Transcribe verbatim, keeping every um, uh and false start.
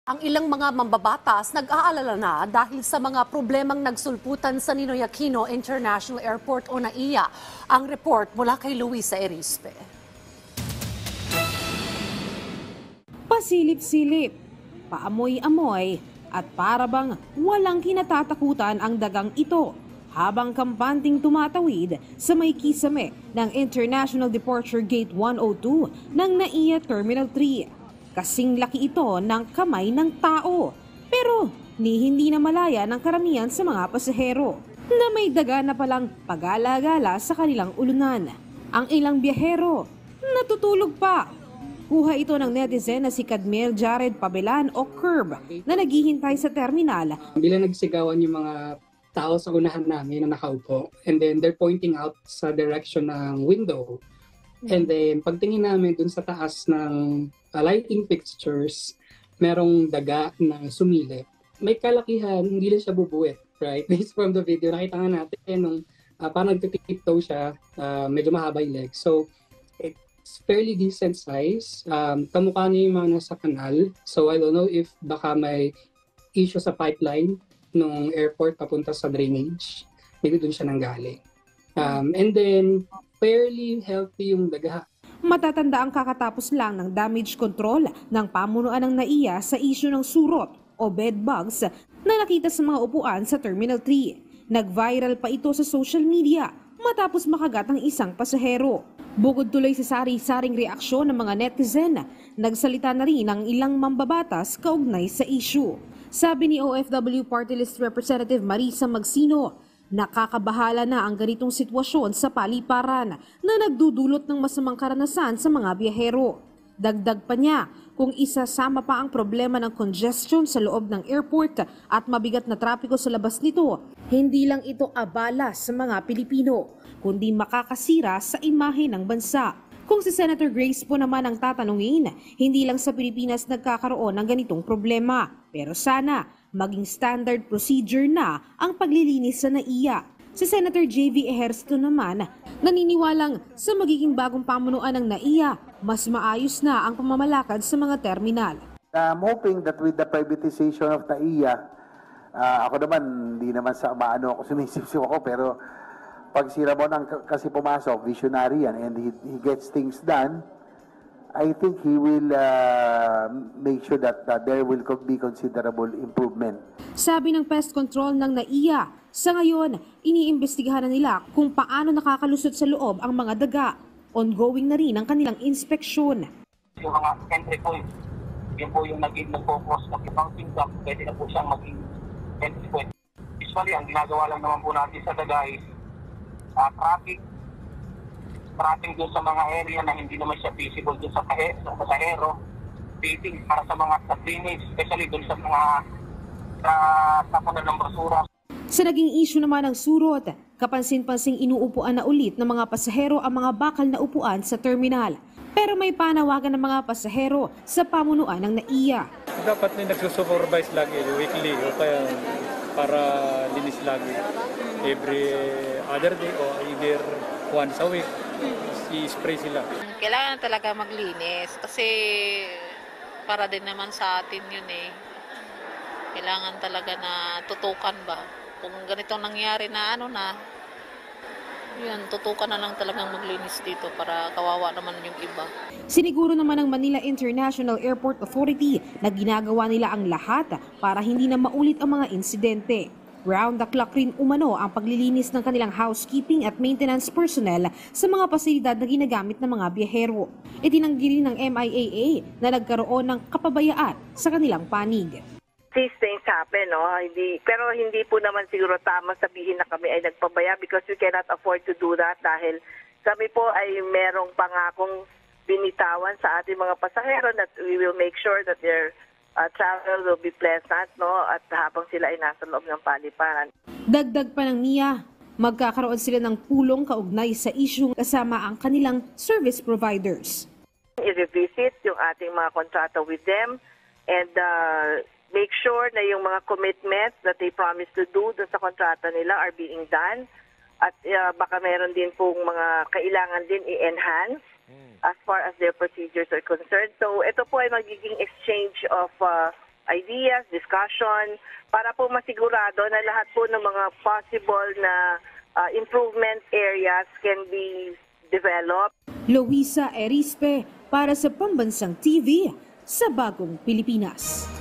Ang ilang mga mambabatas nag-aalala na dahil sa mga problemang nagsulputan sa Ninoy Aquino International Airport o NAIA. Ang report mula kay Luisa Erispe. Pasilip-silip, paamoy-amoy at parabang walang kinatatakutan ang dagang ito habang kampanting tumatawid sa may kisame ng International Departure Gate one oh two ng NAIA Terminal three. Kasing laki ito ng kamay ng tao, pero ni hindi na malaya ng karamihan sa mga pasahero na may daga na palang pag-alagala sa kanilang ulunan. Ang ilang biyahero natutulog pa. Kuha ito ng netizen na si Cadmiel Jared Pabelan o Curb na naghihintay sa terminal. Bila nagsigawan yung mga tao sa unahan namin na nakaupo, and then they're pointing out sa direction ng window. And then pagtingin namin dun sa taas ng uh, lighting fixtures, merong daga na sumilip. May kalakihan, hindi lang siya bubuwit, right? Based from the video, nakita nga natin nung uh, parang nagtitiptoe siya, uh, medyo mahaba yung legs. So, it's fairly decent size. Um, kamukha niya yung mga nasa kanal. So, I don't know if baka may issue sa pipeline ng airport papunta sa drainage. Maybe dun siya nanggaling. Um, and then, fairly healthy yung daga. Matatanda ang kakatapos lang ng damage control ng pamunuan ng NAIA sa issue ng surot o bed bugs na nakita sa mga upuan sa Terminal three. Nag-viral pa ito sa social media matapos makagat ang isang pasahero. Bukod tuloy sa sari-saring reaksyon ng mga netizen, nagsalita na rin ang ilang mambabatas kaugnay sa issue. Sabi ni O F W Party List Representative Marisa Magsino, nakakabahala na ang ganitong sitwasyon sa paliparan na nagdudulot ng masamang karanasan sa mga biyahero. Dagdag pa niya, kung isasama pa ang problema ng congestion sa loob ng airport at mabigat na trapiko sa labas nito, hindi lang ito abala sa mga Pilipino, kundi makakasira sa imahe ng bansa. Kung si Senator Grace po naman ang tatanungin, hindi lang sa Pilipinas nagkakaroon ng ganitong problema, pero sana maging standard procedure na ang paglilinis sa NAIA. Si Senator J V Ejercito naman, naniniwalang sa magiging bagong pamunuan ng NAIA, mas maayos na ang pamamalakad sa mga terminal. I'm hoping that with the privatization of NAIA, uh, ako naman, hindi naman sa maano ako, sumisip-sip ako, pero pag si Ramon kasi pumasok, visionary yan, and he, he gets things done, I think he will uh, make sure that uh, there will be considerable improvement. Sabi ng pest control ng NAIA, sa ngayon, iniimbestigahan na nila kung paano nakakalusot sa loob ang mga daga. Ongoing na rin ang kanilang inspeksyon. Yung mga entry points, yun po yung naging nag-focus ng ibang tingkap, pwede na po siyang maging entry point. Usually, ang ginagawa lang naman po natin sa daga is uh, traffic, tracking dun sa mga area na hindi naman siya visible dun sa pasahero, waiting para sa mga sa drainage, especially dun sa mga sa tapunan ng basura. Sa naging issue naman ng surot, kapansin-pansing inuupuan na ulit ng mga pasahero ang mga bakal na upuan sa terminal. Pero may panawagan ng mga pasahero sa pamunuan ng NAIA. Dapat na nagsusupervise lagi, weekly, o kaya para linis lagi. Every other day o either once a week, i-spray sila. Kailangan talaga maglinis kasi para din naman sa atin yun eh. Kailangan talaga na tutukan ba? Kung ganito nangyari na ano na, yun, tutukan na lang talagang maglinis dito para kawawa naman yung iba. Siniguro naman ng Manila International Airport Authority na ginagawa nila ang lahat para hindi na maulit ang mga insidente. Round the clock rin umano ang paglilinis ng kanilang housekeeping at maintenance personnel sa mga pasilidad na ginagamit ng mga biyahero. Itinanggi rin ng M I A A na nagkaroon ng kapabayaan sa kanilang panig. These things happen, no? Hindi, pero hindi po naman siguro tama sabihin na kami ay nagpabaya because we cannot afford to do that dahil kami po ay merong pangakong binitawan sa ating mga pasahero that we will make sure that their uh, travel will be pleasant, no? At habang sila ay nasa loob ng paliparan. Dagdag pa ng N I A, magkakaroon sila ng pulong kaugnay sa isyung kasama ang kanilang service providers. I-revisit yung ating mga kontrata with them and uh, make sure na yung mga commitments that they promise to do dun sa kontrata nila are being done. At uh, baka meron din pong mga kailangan din i-enhance as far as their procedures are concerned. So ito po ay magiging exchange of uh, ideas, discussion, para po masigurado na lahat po ng mga possible na uh, improvement areas can be developed. Luisa Erispe para sa Pambansang T V sa Bagong Pilipinas.